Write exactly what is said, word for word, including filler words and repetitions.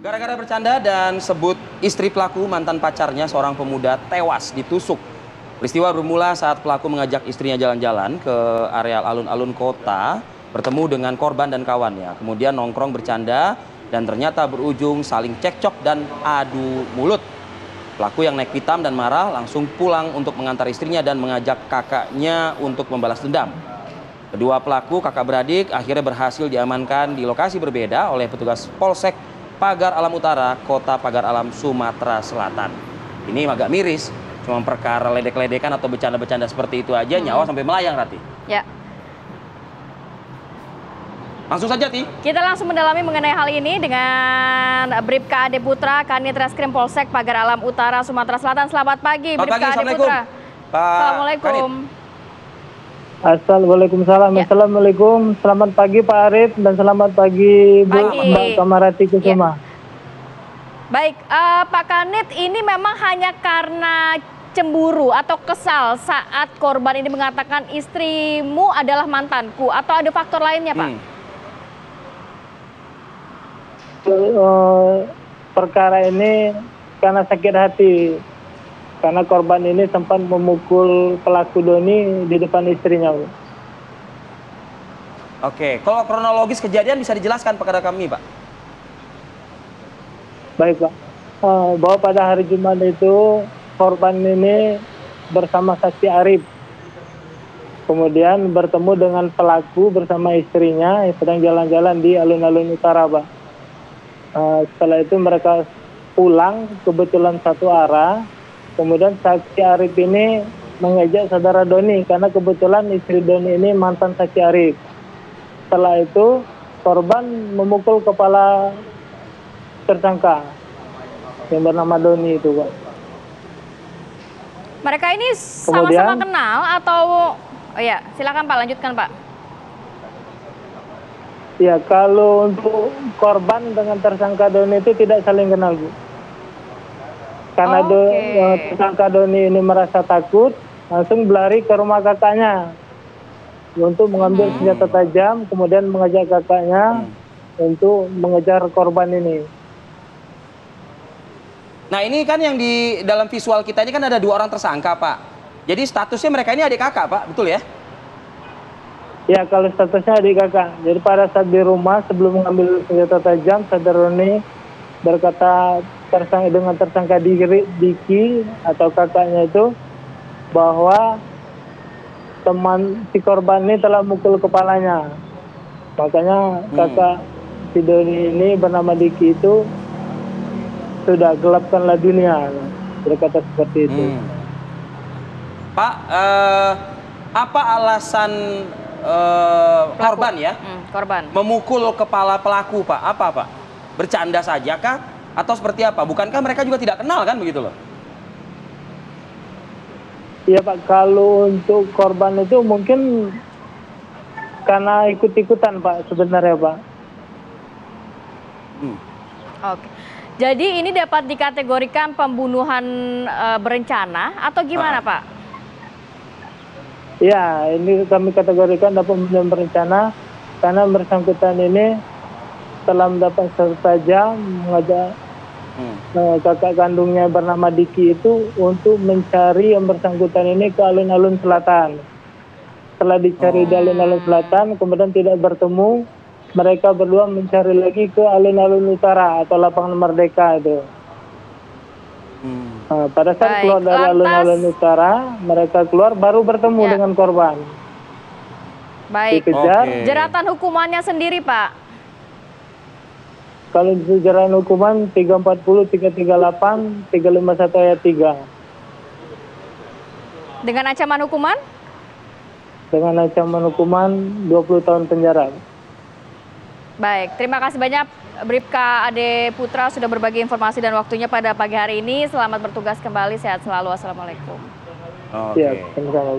Gara-gara bercanda dan sebut istri pelaku, mantan pacarnya seorang pemuda tewas ditusuk. Peristiwa bermula saat pelaku mengajak istrinya jalan-jalan ke areal alun-alun kota, bertemu dengan korban dan kawannya. Kemudian nongkrong bercanda dan ternyata berujung saling cekcok dan adu mulut. Pelaku yang naik pitam dan marah langsung pulang untuk mengantar istrinya dan mengajak kakaknya untuk membalas dendam. Kedua pelaku kakak beradik akhirnya berhasil diamankan di lokasi berbeda oleh petugas Polsek Pagar Alam Utara, Kota Pagar Alam, Sumatera Selatan. Ini agak miris, cuma perkara ledek-ledekan atau bercanda-bercanda seperti itu aja, hmm. nyawa sampai melayang, Rati. Ya. Langsung saja, Ti. Kita langsung mendalami mengenai hal ini dengan Bribka Ade Putra, Kanit Reskrim Polsek Pagar Alam Utara, Sumatera Selatan. Selamat pagi, Selamat Bribka pagi. Ade Putra. Pak Assalamualaikum. Kanit. Assalamualaikum. Ya. Assalamualaikum. Selamat pagi Pak Arif dan selamat pagi Bu Mbak Kamarati Kusuma. Ya. Baik, uh, Pak Kanit, ini memang hanya karena cemburu atau kesal saat korban ini mengatakan istrimu adalah mantanku, atau ada faktor lainnya, Pak? Hmm. Uh, perkara ini karena sakit hati. Karena korban ini sempat memukul pelaku Doni di depan istrinya. Oke, kalau kronologis kejadian bisa dijelaskan kepada kami, Pak? Baik, Pak. Uh, bahwa pada hari Jumat itu korban ini bersama saksi Arif. Kemudian bertemu dengan pelaku bersama istrinya yang sedang jalan-jalan di alun-alun utara, Pak. Uh, setelah itu mereka pulang kebetulan satu arah. Kemudian saksi Arif ini mengejek saudara Doni karena kebetulan istri Doni ini mantan saksi Arif. Setelah itu korban memukul kepala tersangka yang bernama Doni itu, Pak. Mereka ini sama-sama kenal atau oh ya, silakan Pak, lanjutkan Pak. Ya, kalau untuk korban dengan tersangka Doni itu tidak saling kenal, Bu. Karena okay. tersangka Doni ini merasa takut, langsung berlari ke rumah kakaknya untuk mengambil hmm. senjata tajam, kemudian mengajak kakaknya hmm. untuk mengejar korban ini. Nah, ini kan yang di dalam visual kita ini kan ada dua orang tersangka, Pak. Jadi statusnya mereka ini adik kakak, Pak, betul ya? Ya, kalau statusnya adik kakak. Jadi pada saat di rumah sebelum mengambil senjata tajam, saudara Doni berkata tersangka dengan tersangka Diki atau kakaknya itu bahwa teman si korban ini telah mukul kepalanya. Makanya hmm. kakak si Doni ini bernama Diki itu sudah gelapkanlah dunia, berkata seperti itu. Hmm. Pak, eh, apa alasan eh, korban ya hmm, korban memukul kepala pelaku, Pak? Apa, Pak? Bercanda saja kah? Atau seperti apa? Bukankah mereka juga tidak kenal kan begitu loh? Iya Pak, kalau untuk korban itu mungkin karena ikut-ikutan Pak sebenarnya Pak. Hmm. Oke, jadi ini dapat dikategorikan pembunuhan e, berencana atau gimana ah. Pak? Ya, ini kami kategorikan dapat pembunuhan berencana karena bersangkutan ini telah mendapat senjata tajam mengajak hmm. uh, kakak kandungnya bernama Diki itu untuk mencari yang bersangkutan ini ke alun-alun selatan. Setelah dicari oh. di alun-alun selatan, kemudian tidak bertemu, mereka berdua mencari lagi ke alun-alun utara atau lapangan Merdeka itu. Hmm. Nah, pada saat Baik. keluar dari alun-alun utara, mereka keluar baru bertemu ya. dengan korban. Baik. Dikejar. Okay. Jeratan hukumannya sendiri, Pak? Kalau jalan hukuman tiga empat nol, tiga tiga delapan, tiga lima satu ayat tiga. Dengan ancaman hukuman? Dengan ancaman hukuman dua puluh tahun penjara. Baik, terima kasih banyak Bribka Ade Putra sudah berbagi informasi dan waktunya pada pagi hari ini. Selamat bertugas kembali, sehat selalu. Assalamualaikum. Oke. Okay. Ya,